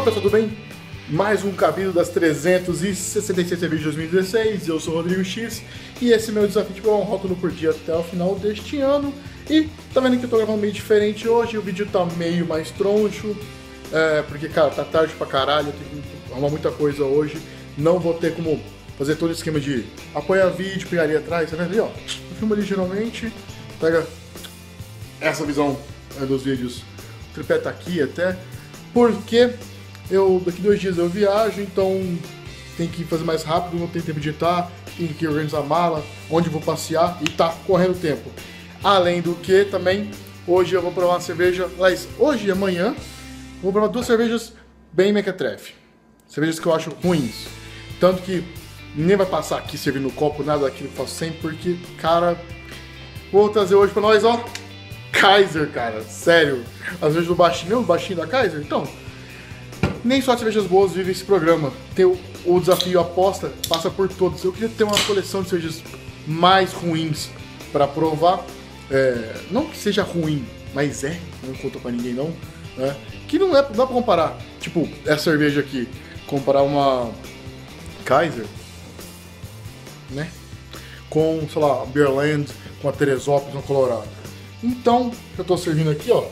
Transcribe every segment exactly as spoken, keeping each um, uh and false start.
pessoal, tudo bem? Mais um capítulo das trezentas e sessenta e seis cervejas de dois mil e dezesseis. Eu sou o Rodrigo X e esse é meu desafio de provar um rótulo por dia até o final deste ano. E tá vendo que eu tô gravando meio diferente hoje, o vídeo tá meio mais troncho, é, porque cara, tá tarde pra caralho, eu tenho que arrumar muita coisa hoje. Não vou ter como fazer todo o esquema de apoiar vídeo, pegar ali atrás, tá vendo ali, ó? Eu filmo ali geralmente, pega essa visão é, dos vídeos, o tripé tá aqui até, porque eu, daqui dois dias eu viajo, então tem que fazer mais rápido, não tem tempo de editar, tem que organizar a mala, onde vou passear e tá correndo tempo. Além do que, também, hoje eu vou provar uma cerveja, aliás, hoje e amanhã, vou provar duas cervejas bem mequetrefe. Cervejas que eu acho ruins. Tanto que nem vai passar aqui servindo no copo, nada daquilo que eu faço sempre, porque, cara, vou trazer hoje pra nós, ó, Kaiser, cara, sério. As cervejas do baixinho, não, o baixinho da Kaiser, então... Nem só cervejas boas vive esse programa. Tem o, o desafio aposta, passa por todos. Eu queria ter uma coleção de cervejas mais ruins para provar. É, não que seja ruim, mas é, não conta pra ninguém não. Né? Que não, é, não dá pra comparar. Tipo, essa cerveja aqui, comparar uma Kaiser, né? Com, sei lá, a Beerland, com a Teresópolis no Colorado. Então, eu tô servindo aqui, ó.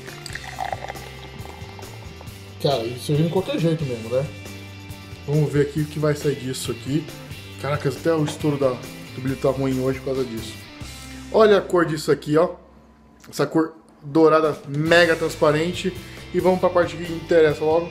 Cara, isso servindo de qualquer jeito mesmo, né? Vamos ver aqui o que vai sair disso aqui. Caraca, até o estouro da, do brilho tá ruim hoje por causa disso. Olha a cor disso aqui, ó. Essa cor dourada mega transparente. E vamos pra parte que interessa logo.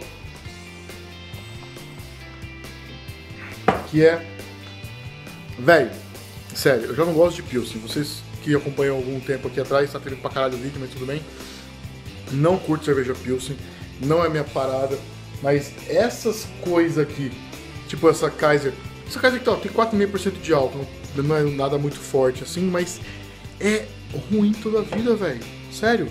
Que é... Velho, sério, eu já não gosto de Pilsen. Vocês que acompanham há algum tempo aqui atrás, tá tendo pra caralho o vídeo, mas tudo bem. Não curto cerveja Pilsen. Não é minha parada, mas essas coisas aqui, tipo essa Kaiser, essa Kaiser aqui ó, tem quatro vírgula cinco por cento de álcool, não é nada muito forte assim, mas é ruim toda a vida, velho, sério.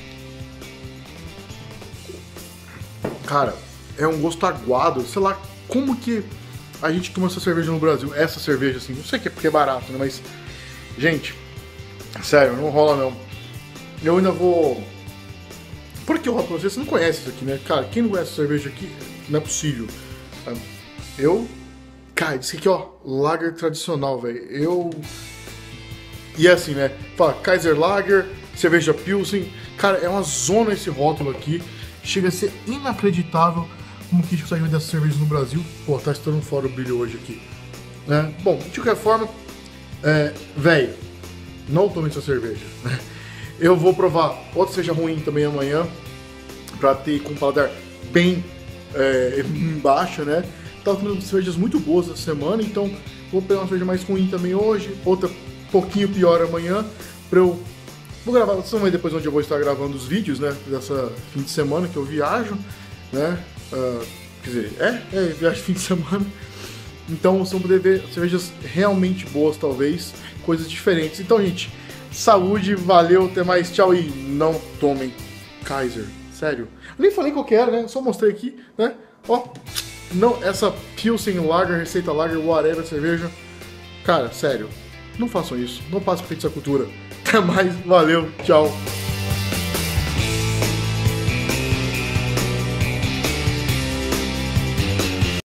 Cara, é um gosto aguado, sei lá, como que a gente toma essa cerveja no Brasil, essa cerveja assim, não sei que é porque é barato, né, mas, gente, sério, não rola não. Eu ainda vou... Porque eu falo pra você não conhece isso aqui, né? Cara, quem não conhece essa cerveja aqui, não é possível. Eu... Cara, isso aqui, ó, Lager tradicional, velho. Eu... E é assim, né? Fala, Kaiser Lager, cerveja Pilsen. Cara, é uma zona esse rótulo aqui. Chega a ser inacreditável como que a gente consegue vender essa cerveja no Brasil. Pô, tá estourando fora o brilho hoje aqui. Né? Bom, de qualquer forma, é, velho, não tome essa cerveja, né? Eu vou provar outra cerveja ruim também amanhã, pra ter com o paladar bem é, embaixo, né? Tava tomando cervejas muito boas essa semana, então vou pegar uma cerveja mais ruim também hoje, outra um pouquinho pior amanhã, pra eu... Vou gravar, vocês vão ver depois onde eu vou estar gravando os vídeos, né? Dessa fim de semana que eu viajo, né? Uh, quer dizer, é, é, viagem fim de semana. Então vocês vão poder ver cervejas realmente boas, talvez, coisas diferentes. Então, gente... Saúde, valeu, até mais, tchau e não tomem Kaiser, sério. Eu nem falei qual que era, né? Só mostrei aqui, né? Ó, não, essa Pilsen Lager, receita Lager, whatever, cerveja. Cara, sério, não façam isso, não passem por essa cultura. Até mais, valeu, tchau.